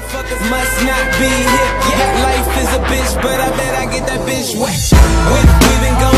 must not be hip. Yeah, life is a bitch, but I bet I get that bitch wet. We been going